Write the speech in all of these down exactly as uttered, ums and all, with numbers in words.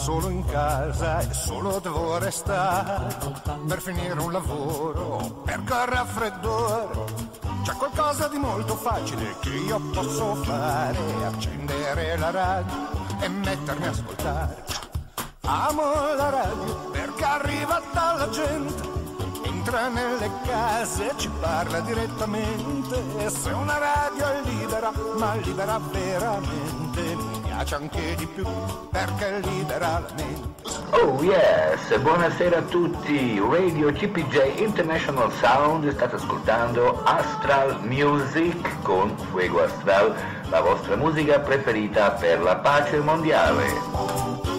solo in casa e solo devo restare per finire un lavoro, perché il raffreddore. C'è qualcosa di molto facile che io posso fare: accendere la radio e mettermi a ascoltare. Amo la radio perché arriva dalla gente, entra nelle case e ci parla direttamente. E se una radio è libera, ma libera veramente, mi piace anche di più perché libera la mente. Oh yes, buonasera a tutti, Radio G P J International Sound, state ascoltando Astral Music con Fuego Astral, la vostra musica preferita per la pace mondiale.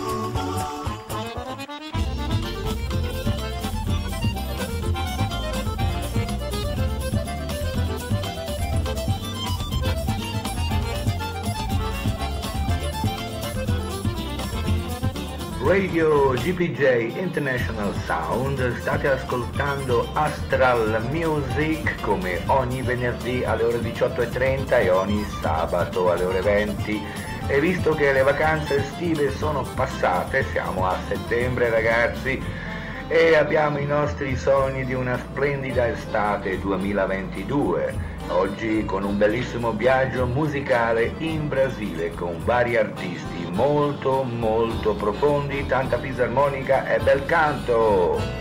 Radio G P J International Sound, state ascoltando Astral Music come ogni venerdì alle ore diciotto e trenta e ogni sabato alle ore venti. E visto che le vacanze estive sono passate, siamo a settembre ragazzi, e abbiamo i nostri sogni di una splendida estate duemilaventidue. Oggi con un bellissimo viaggio musicale in Brasile con vari artisti molto molto profondi, tanta fisarmonica e bel canto.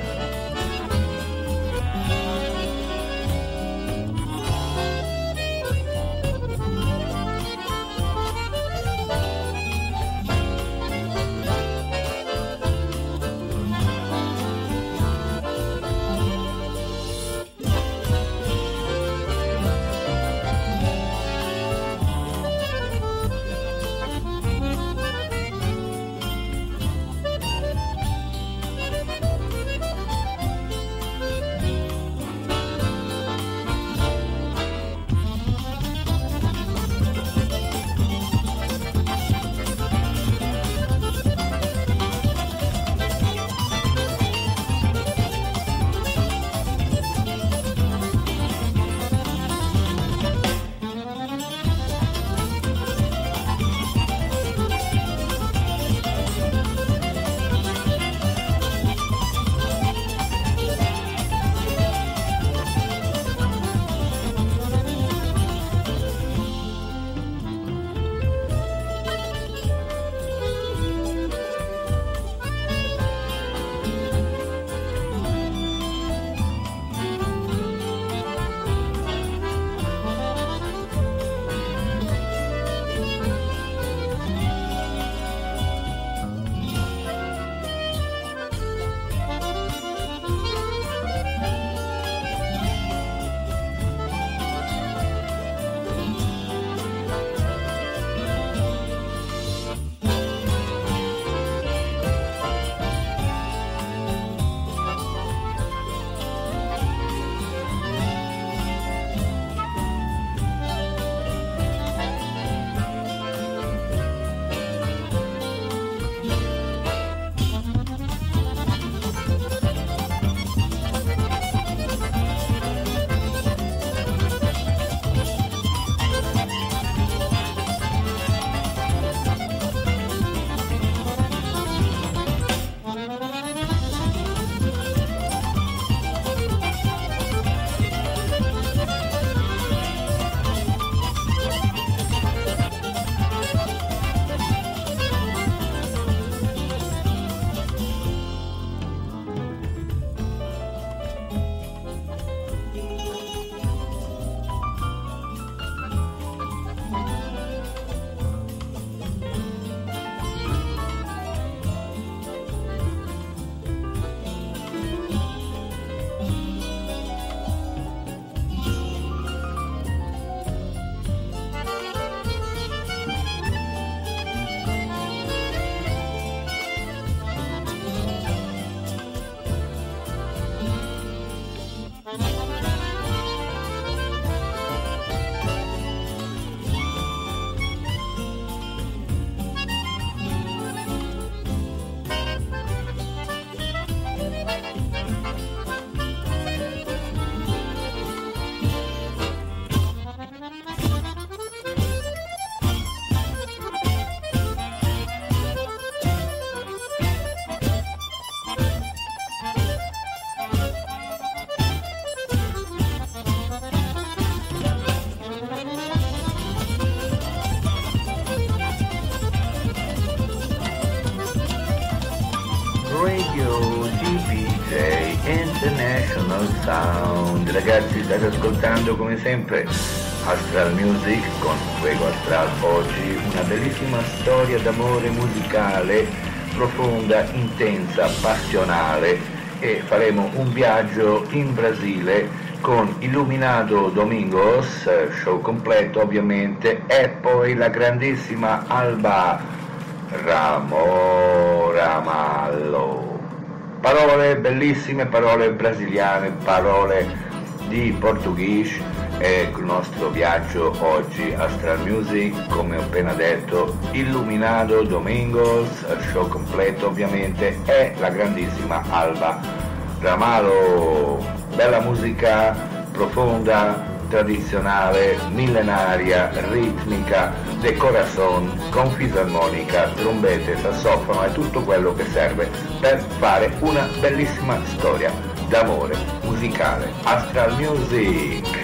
Radio D P J International Sound. Ragazzi, state ascoltando come sempre Astral Music con Fuego Astral. Oggi una bellissima storia d'amore musicale, profonda, intensa, passionale, e faremo un viaggio in Brasile con Iluminado Domingos, show completo ovviamente, e poi la grandissima Alba Ramo Ramallo. Parole bellissime, parole brasiliane, parole di portoghese, e il nostro viaggio oggi Astral Music, come ho appena detto, Iluminado Domingos, show completo ovviamente, e la grandissima Alba Ramallo. Bella musica profonda, tradizionale, millenaria, ritmica, de corazon, con fisarmonica, trombette, sassofono e tutto quello che serve per fare una bellissima storia d'amore musicale. Astral Music.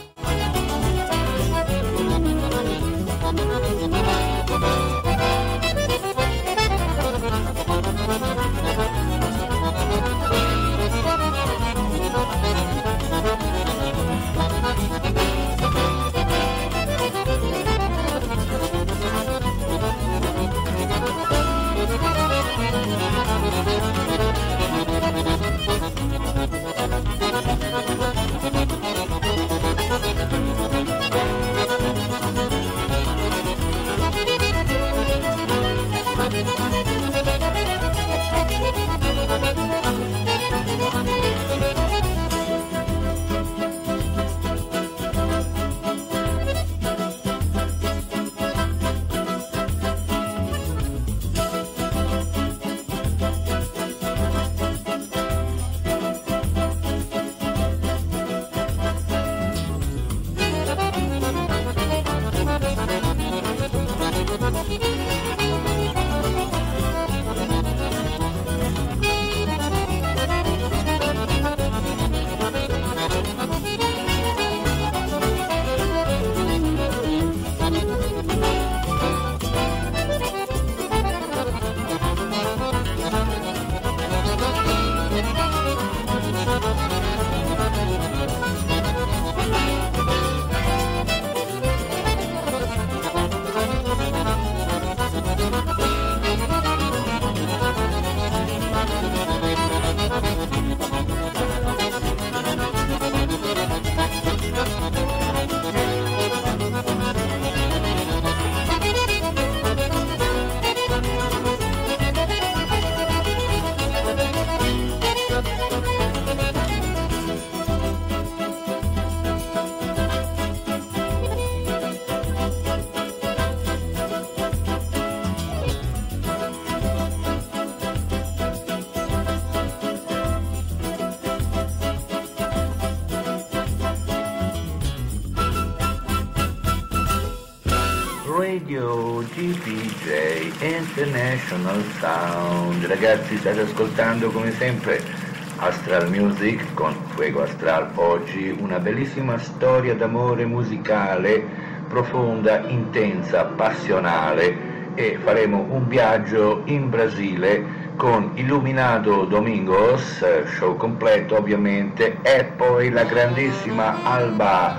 Radio D P J International Sound. Ragazzi, state ascoltando come sempre Astral Music con Fuego Astral. Oggi una bellissima storia d'amore musicale, profonda, intensa, passionale, e faremo un viaggio in Brasile con Iluminado Domingos, show completo ovviamente, e poi la grandissima Alba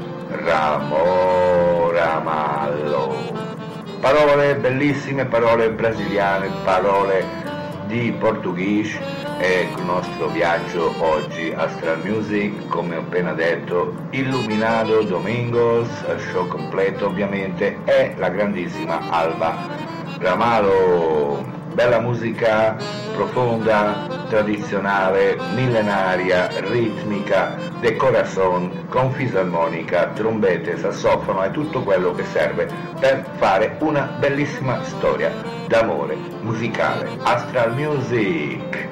Ramo Ramallo. Parole bellissime, parole brasiliane, parole di portoghese, e il nostro viaggio oggi Astral Music, come ho appena detto, Iluminado Domingos, show completo ovviamente, e la grandissima Alba Ramallo. Bella musica profonda, tradizionale, millenaria, ritmica, de corazon, con fisarmonica, trombette, sassofono e tutto quello che serve per fare una bellissima storia d'amore musicale. Astral Music.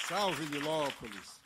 Salve Nilópolis!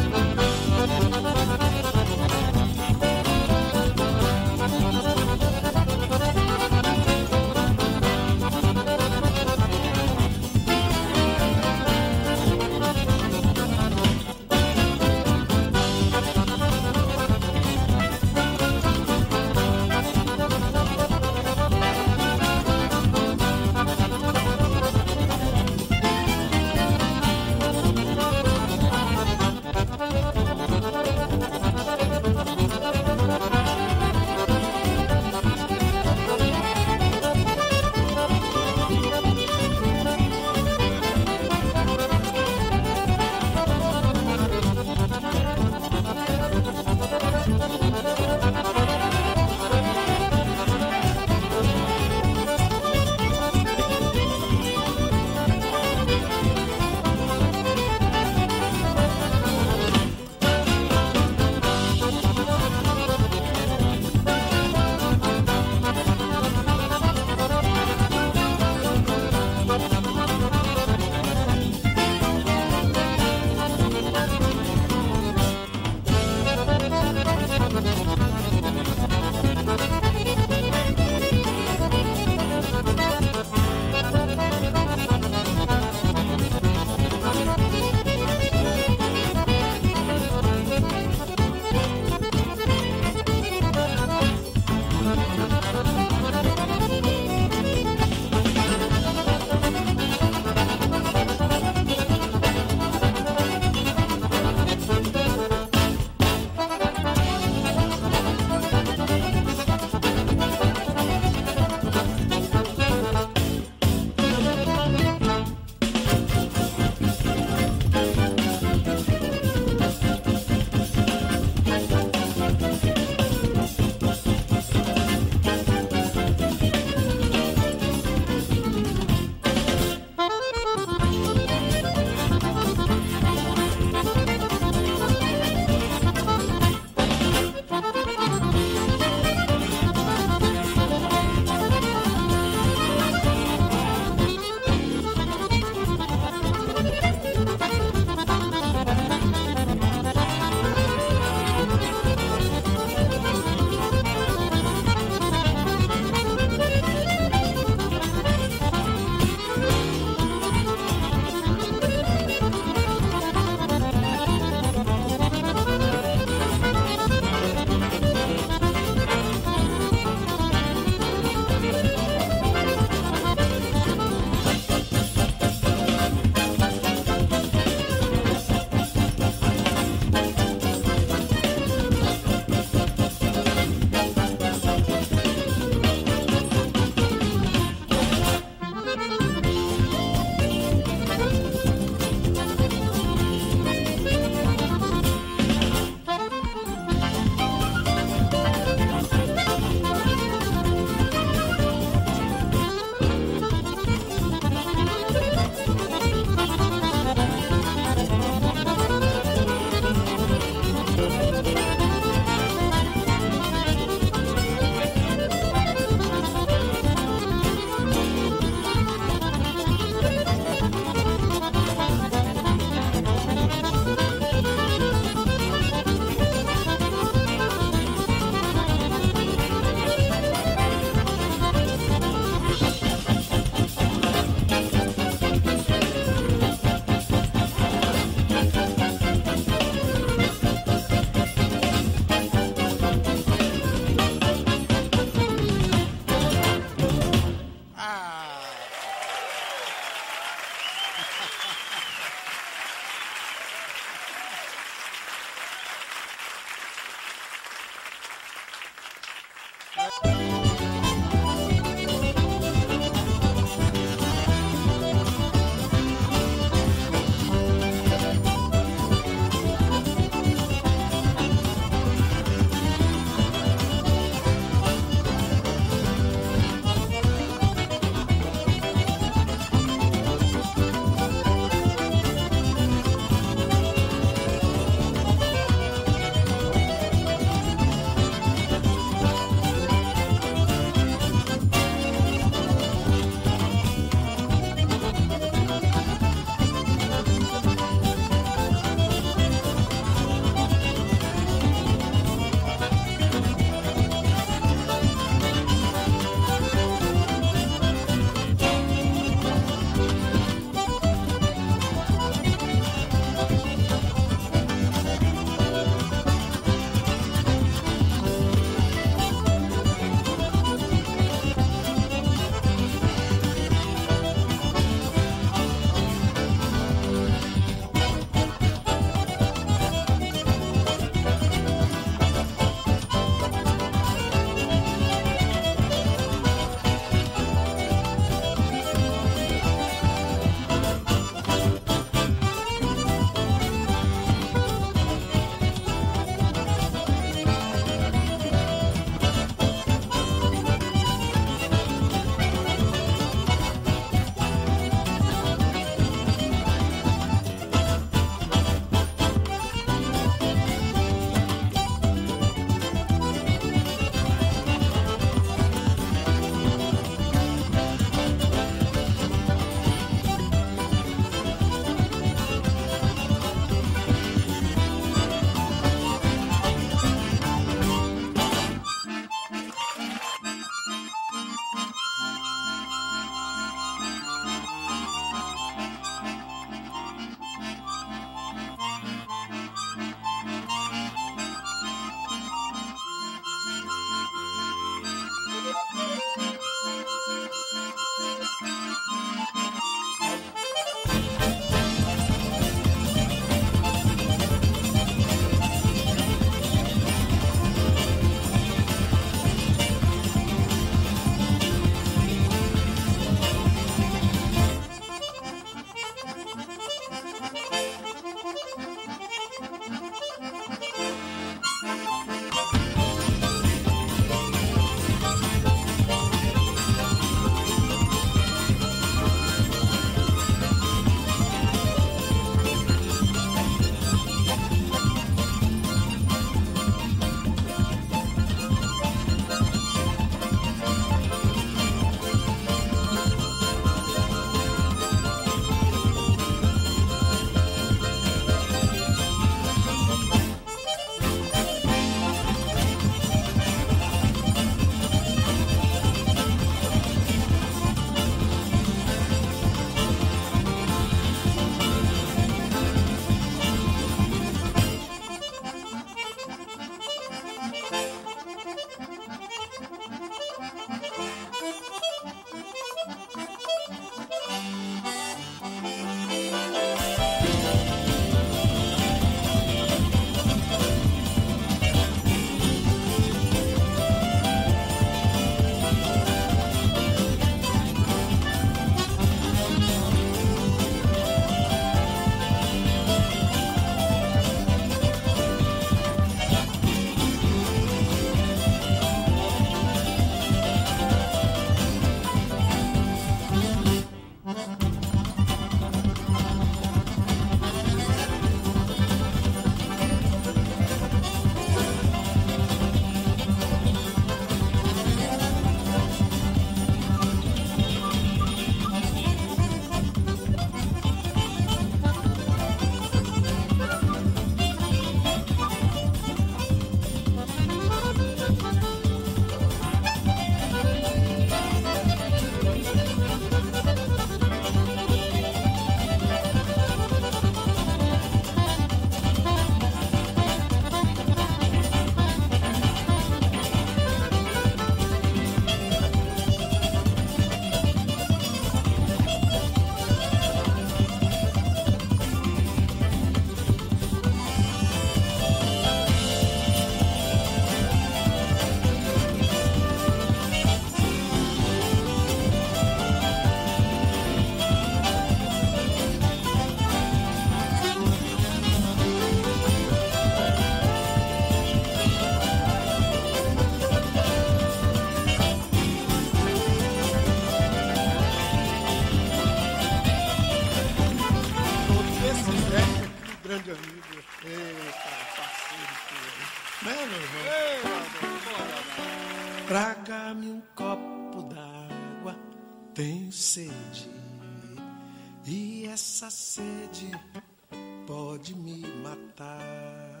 Traga-me um copo d'água, tenho sede, e essa sede pode me matar.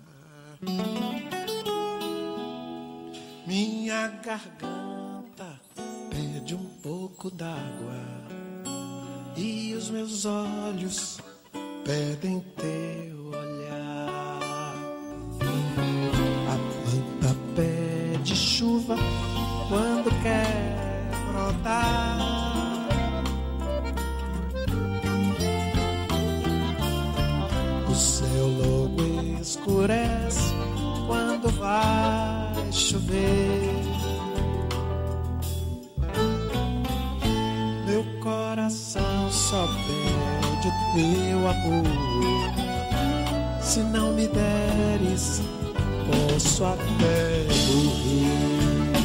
Minha garganta pede um pouco d'água e os meus olhos pedem teu olhar. A planta pede chuva quando quer brotar. O céu logo escurece quando vai chover. Meu coração só pede o teu amor. Se não me deres, posso até morrer.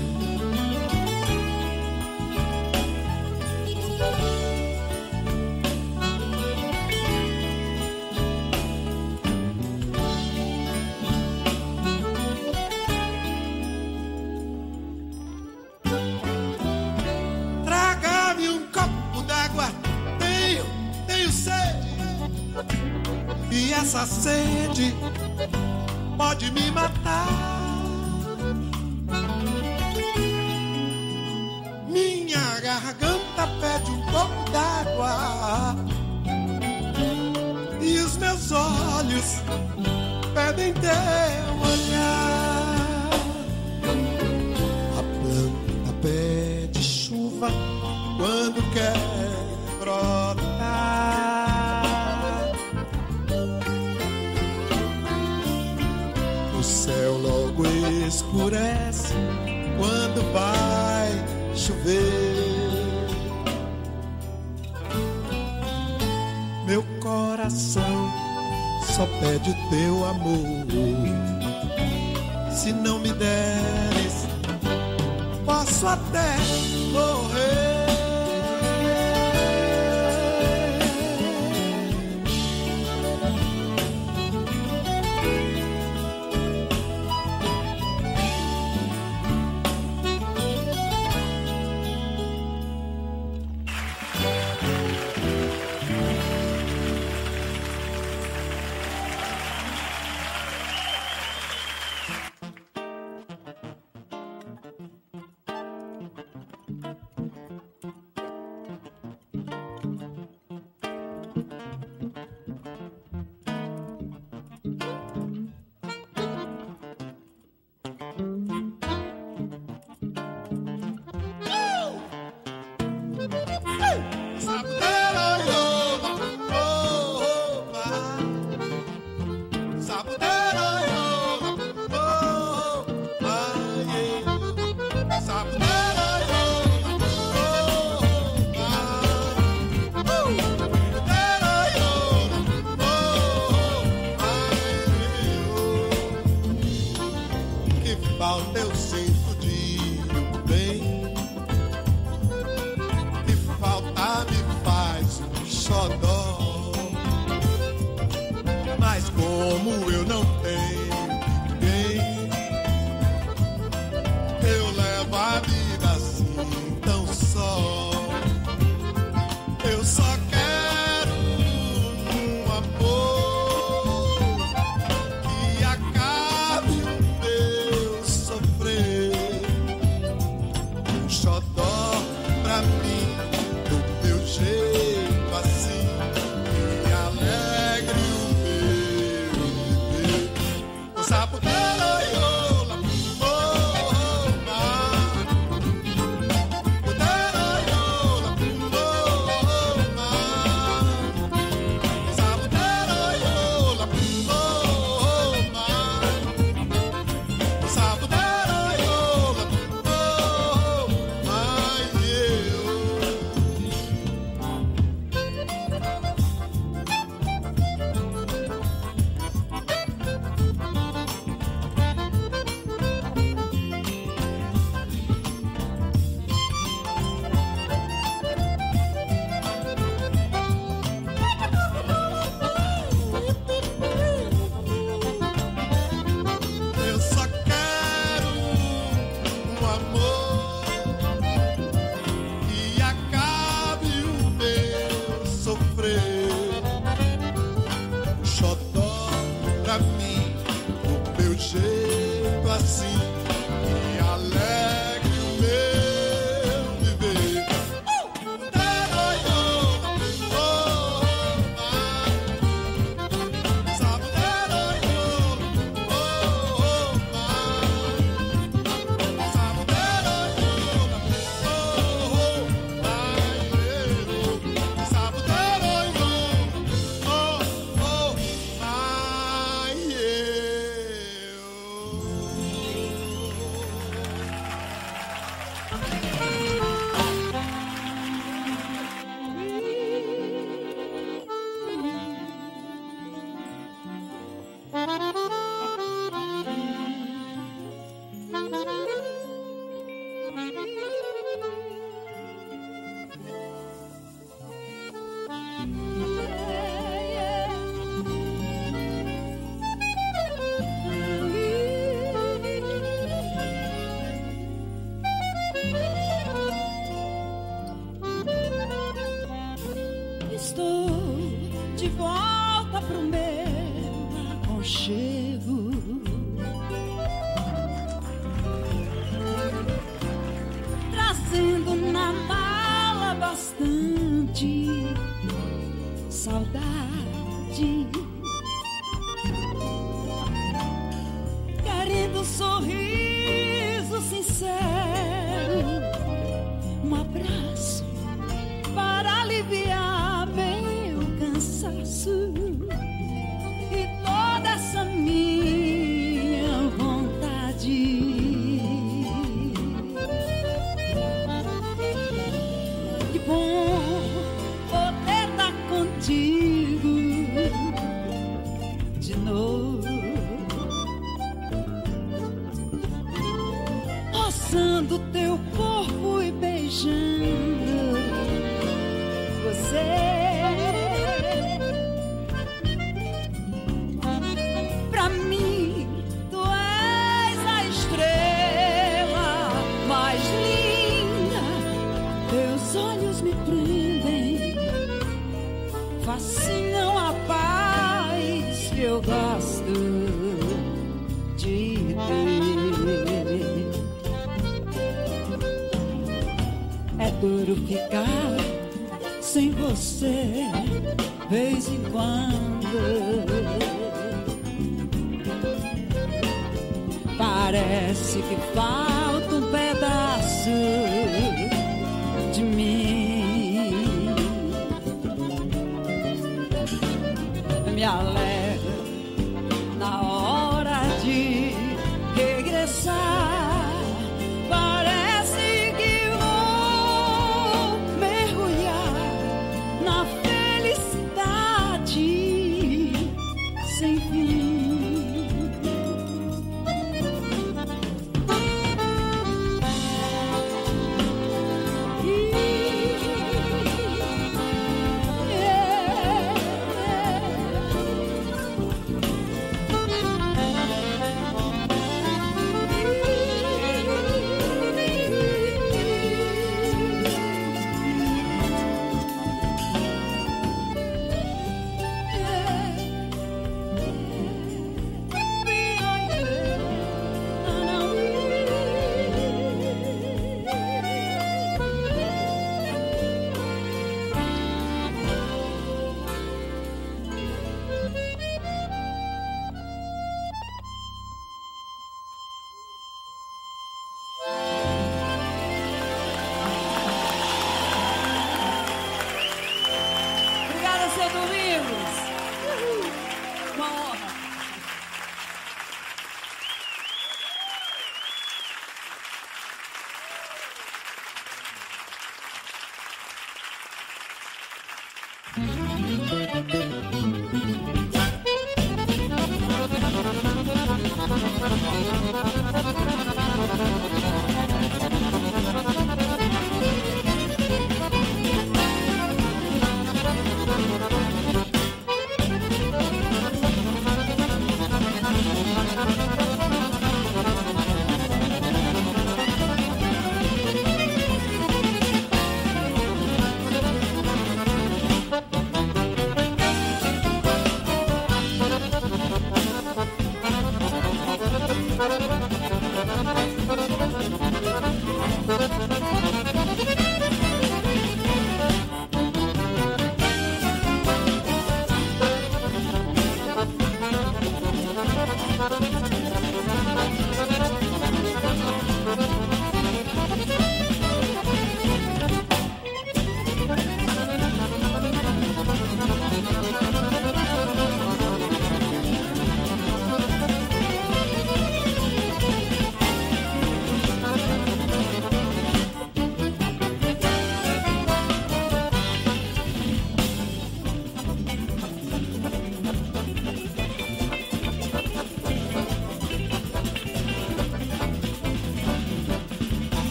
Traga-me um copo d'água, tenho, tenho sede, e essa sede pode me matar. Minha garganta pede um pouco d'água e os meus olhos pedem teu olhar. A planta pede chuva quando quer brotar. O céu logo escurece quando vai chover. Meu coração só pede o teu amor. Se não me deres, posso até morrer. Falta eu sinto de bem, que falta me faz um xodó. Mas como eu não tenho ninguém, eu levo a vida assim tão só. Eu só quero um amor que acabe o meu sofrer. Um xodó pra mim, do teu jeito assim, que alegre o meu viver. O sapo dela, oh, oh, oh, o dela, abraçando teu corpo e beijando você. Pra mim, tu és a estrela mais linda. Teus olhos me prendem, fascinam a paz que eu gosto de ter. É duro ficar sem você, vez em quando. Parece que falta um pedaço de mim. Me alegra na hora de regressar. Parece que vou mergulhar na felicidade sem fim.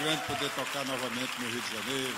grande poder tocar novamente no Rio de Janeiro.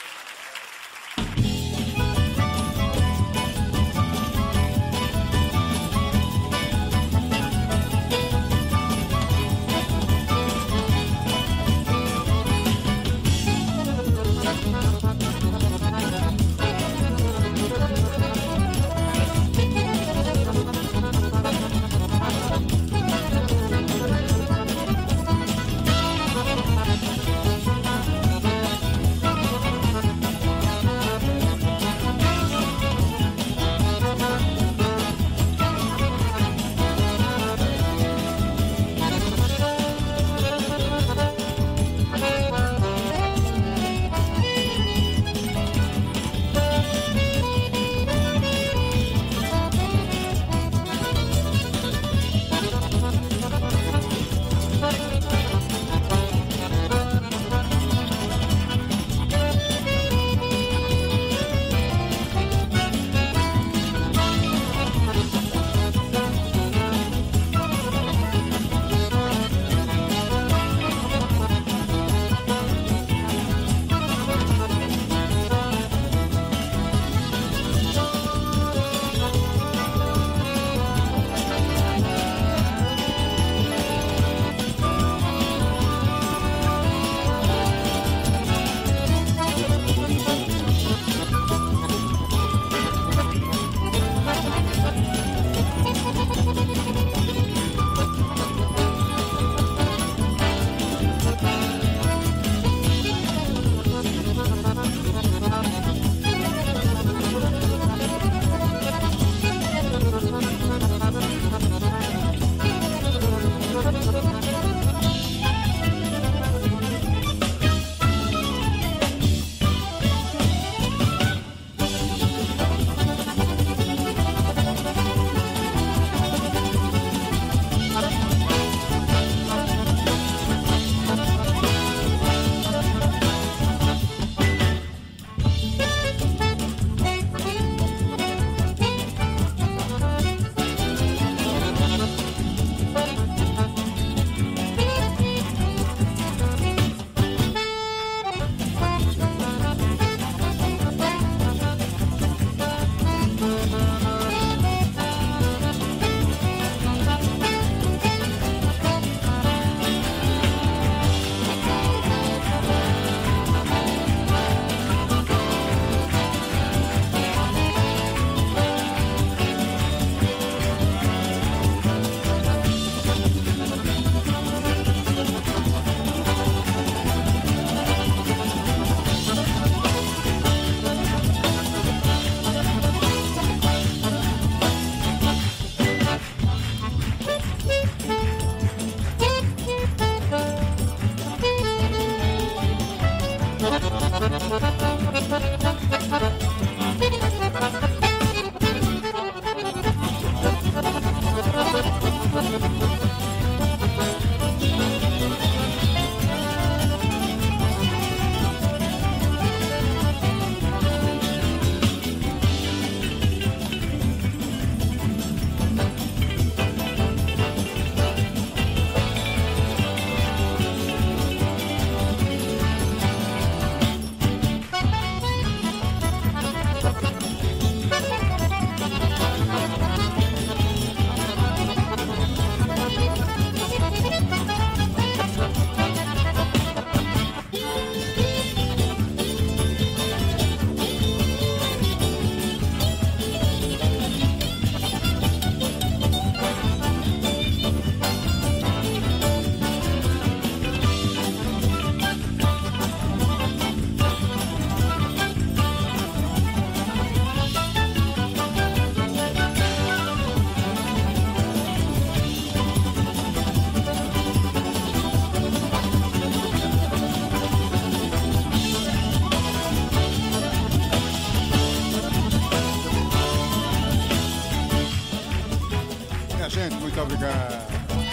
Gente, muito obrigado.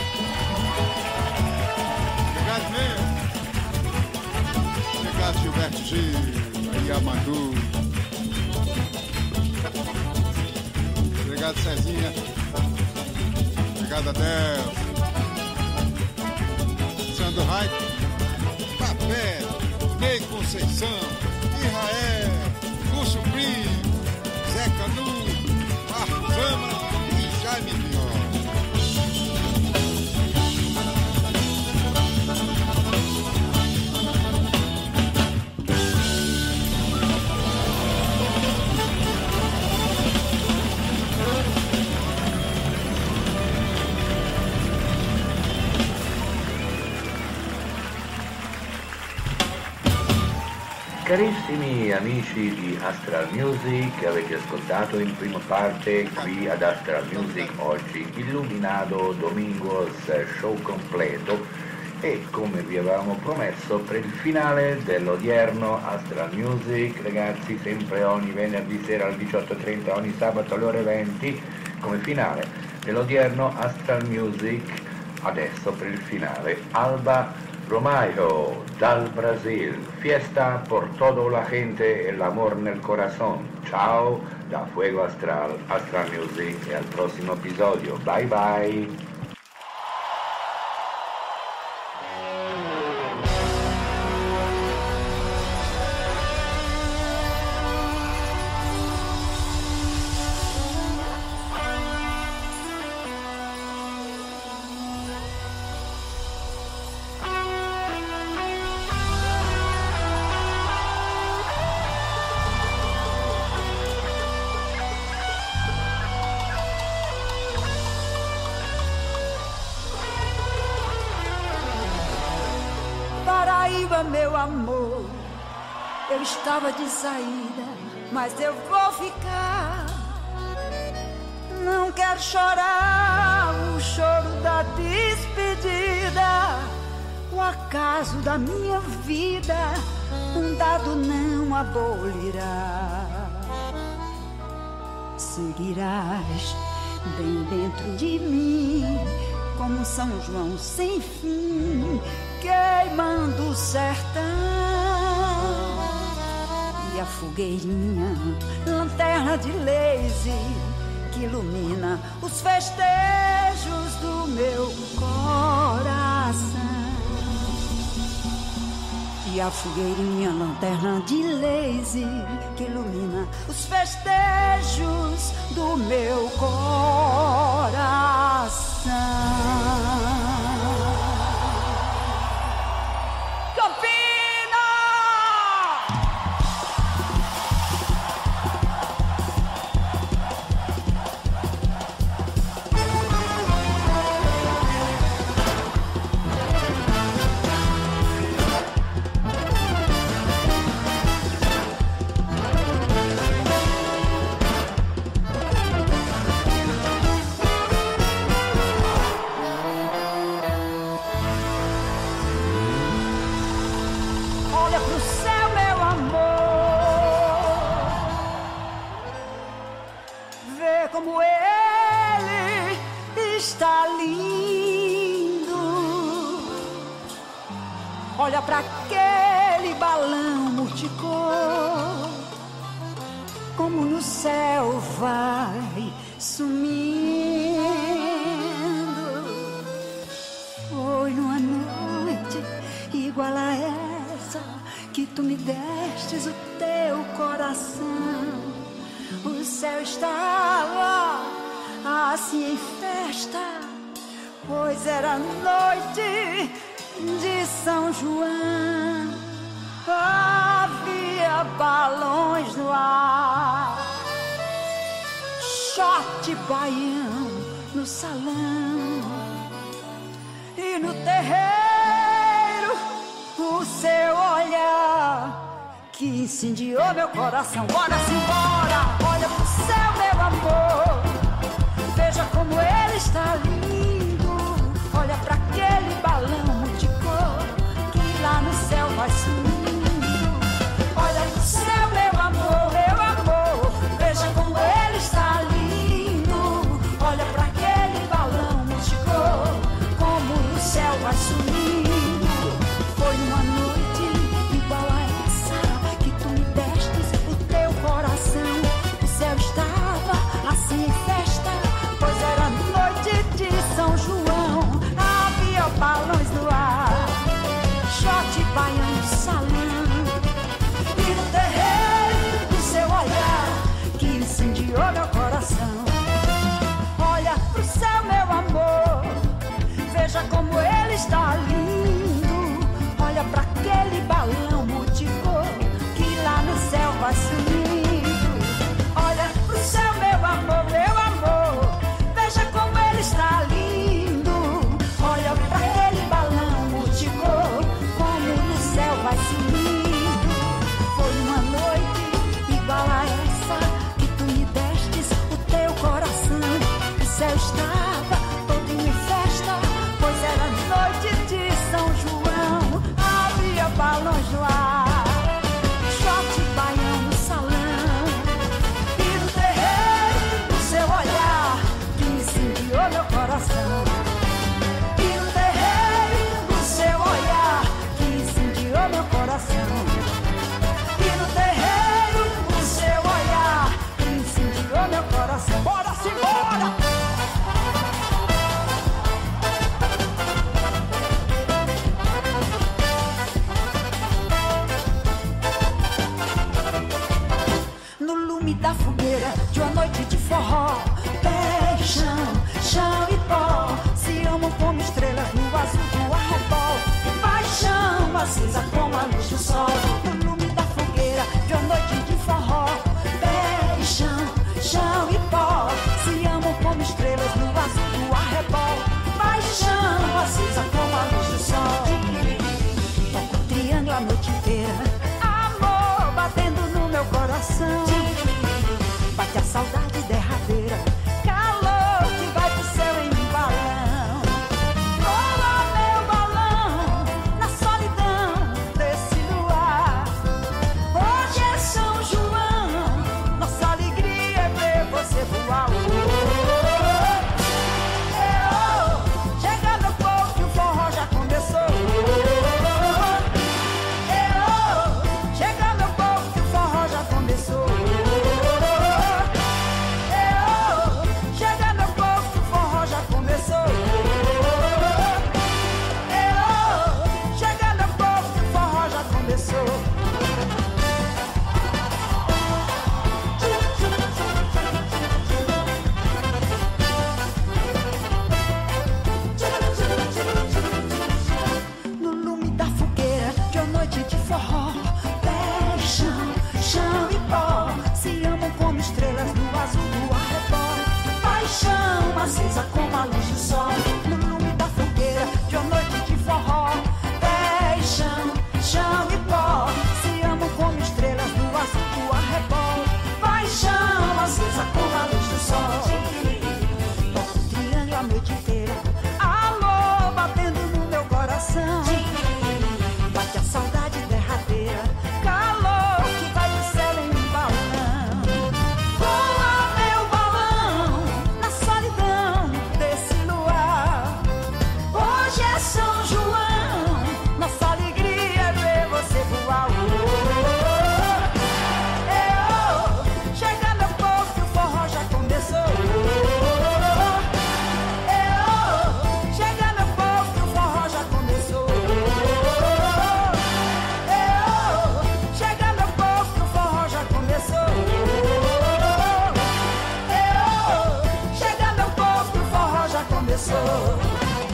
Obrigado mesmo. Obrigado, Gilberto Gil, aí Amadou. Obrigado, Cezinha. Obrigado, Adel. Sandro Raico. Pé, Ney Conceição, Israel, Lúcio Primo, Zé Canudo, Marcos Zama e Jaime Viola. Carissimi amici di Astral Music, avete ascoltato in prima parte qui ad Astral Music oggi Illuminado Domingos show completo e come vi avevamo promesso per il finale dell'odierno Astral Music, ragazzi, sempre ogni venerdì sera alle diciotto e trenta, ogni sabato alle ore venti, come finale dell'odierno Astral Music, adesso per il finale Alba Romeo dal Brasil, fiesta por toda la gente, el amor nel corazón. Ciao da Fuego Astral, Astral Music e al prossimo episodio. Bye bye. Meu amor, eu estava de saída, mas eu vou ficar. Não quero chorar o choro da despedida, o acaso da minha vida, um dado não abolirá. Seguirás bem dentro de mim, como São João sem fim, queimando o sertão. E a fogueirinha, lanterna de laser, que ilumina os festejos do meu coração. E a fogueirinha, lanterna de laser, que ilumina os festejos do meu coração. Olha pra aquele balão multicor, como no céu vai sumindo. Foi numa noite igual a essa que tu me destes o teu coração. O céu estava assim em festa, pois era noite de São João. Havia balões no ar, shot baião no salão, e no terreiro o seu olhar que incendiou meu coração. Bora-se embora, olha pro céu, meu amor, veja como ele está lindo. Olha pra aquele balão multicor que lá no céu vai sumindo. Olha pro céu, meu amor, meu amor, veja como ele está lindo. Olha pra aquele balão multicor, como no céu vai sumindo. Foi uma noite igual a essa que tu me destes o teu coração. estava todo em festa, pois era noite de São João. Havia balões no ar, short baião no salão, e no terreiro o seu olhar que incendiou meu coração. E no terreiro o seu olhar que incendiou meu coração. E no terreiro o seu olhar que incendiou meu coração. Bora, simbora! No lume da fogueira de uma noite de forró, pé e chão, chão e pó se amam como estrelas no azul do arrebol. Paixão acesa como a luz do sol. No lume da fogueira de uma noite de forró, pé e chão, chão e pó se amam como estrelas no azul do arrebol. Paixão acesa como a luz do sol. Toco o triângulo a noite inteira, amor batendo no meu coração. Bate a saudade derradeira, calor que vai pro céu em um balão. Voa meu balão na solidão desse luar. Hoje é São João, nossa alegria é ver você voar. Oh, chega meu povo que o forró já começou. Oh, chega meu povo que o forró já começou. Chega meu povo que o forró já começou. Chega meu povo que o forró já começou. No lume da fogueira de uma noite de forró, pé, chão, chão e pó se amam como estrelas no azul do arrebol. Paixão acesa como a luz do sol. No lume da fogueira de uma noite de forró, pé e chão, chão e pó se amam como estrelas no azul do arrebol. Paixão acesa como a luz do sol. Toco o triângulo a noite inteira, amor batendo no meu coração. Bate a saudade derradeira, calor que vai pro céu em um balão. Voa meu balão na solidão desse luar. Hoje é São João, nossa alegria é ver você voar. Oh, oh, chega meu povo que o forró já começou. Oh, chega meu povo que o forró já começou. Oh, chega meu povo que o forró já começou. Oh, chega meu povo que o forró já começou.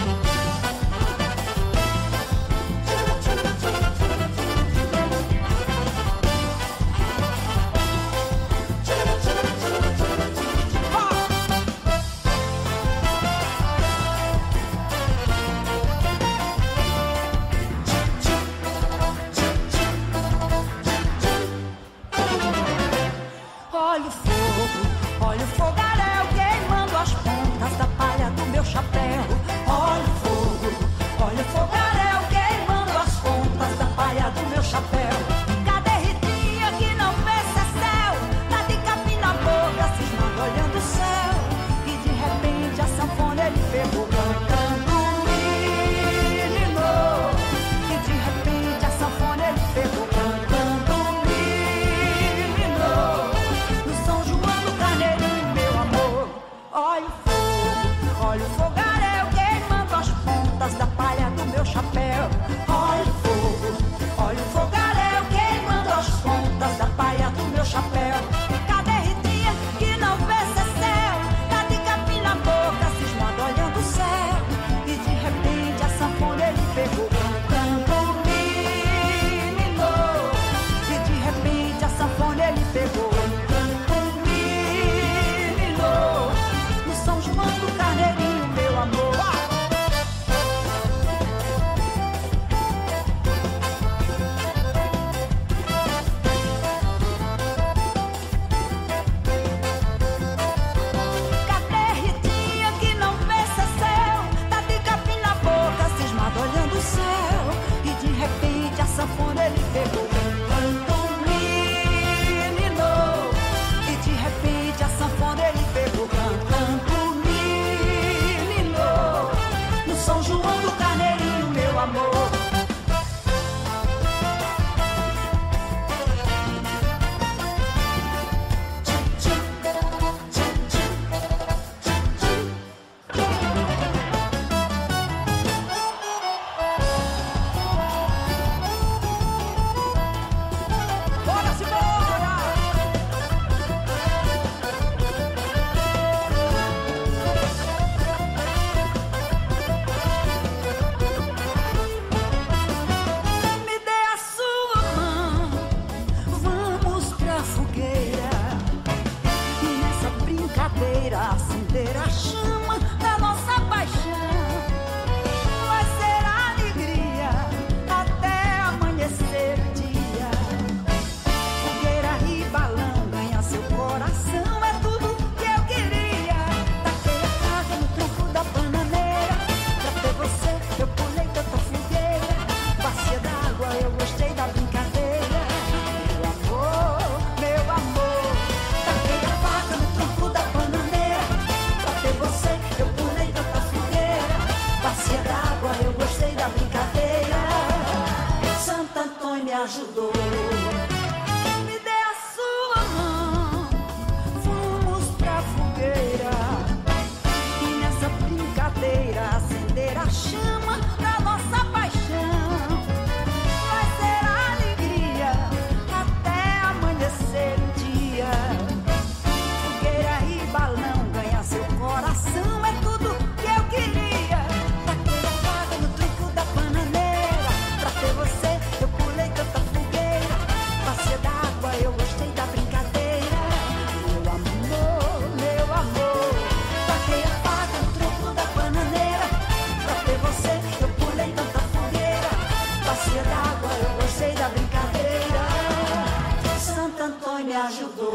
Olha o fogo, olha o fogaréu queimando as pontas da palha do meu chapéu. Olha o fogo, olha o fogaréu queimando as pontas da palha do meu chapéu. Cadê Ritinha que não vê se é céu? Tá de capim na boca, cismando olhando o céu. E de repente a sanfona ele pegou cantando menino. E de repente a sanfona ele pegou cantando menino. No São João do Carneirinho, meu amor. Olha o fogo, olha o fogaréu queimando as pontas da palha do meu chapéu. Olha o fogo, olha o fogaréu queimando as pontas da palha do meu chapéu. Cadê Ritinha que não vê se é céu? Tá de capim na boca, cismando olhando o céu. E de repente a sanfona ele pegou cantando menino. E de repente a sanfona ele pegou cantando menino. No São João do Carneirinho, meu amor. ajudou. Me dê a sua mão, fomos pra fogueira e nessa brincadeira acender a chama da nossa paixão. Vai ser alegria até amanhecer o dia. Fogueira e balão, ganhar seu coração é tudo que eu queria. Taquei a faca no tronco da bananeira, pra ter você eu pulei tanta fogueira. Bacia d'água, eu gostei da brincadeira. Meu amor, meu amor, taquei a faca no tronco da bananeira, pra ter você eu pulei tanta fogueira. Bacia d'água, eu gostei da brincadeira. Santo Antônio me ajudou.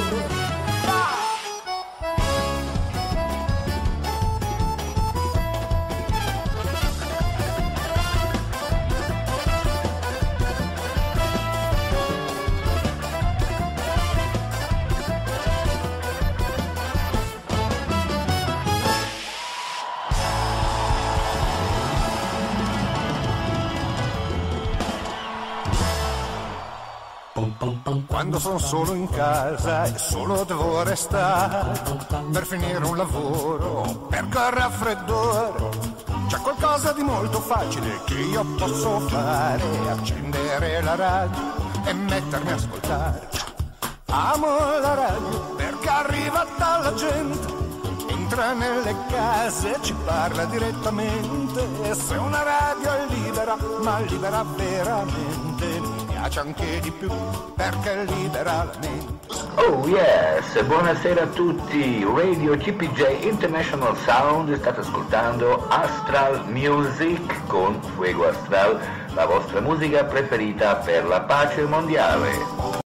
Quando sono solo in casa e solo devo restare per finire un lavoro, perché il raffreddore, c'è qualcosa di molto facile che io posso fare: accendere la radio e mettermi a ascoltare. Amo la radio perché arriva dalla gente, entra nelle case e ci parla direttamente. E se una radio è libera, ma libera veramente, mi piace anche di più perché libera la mente. Oh yes, buonasera a tutti, Radio C P J International Sound, state ascoltando Astral Music con Fuego Astral, la vostra musica preferita per la pace mondiale.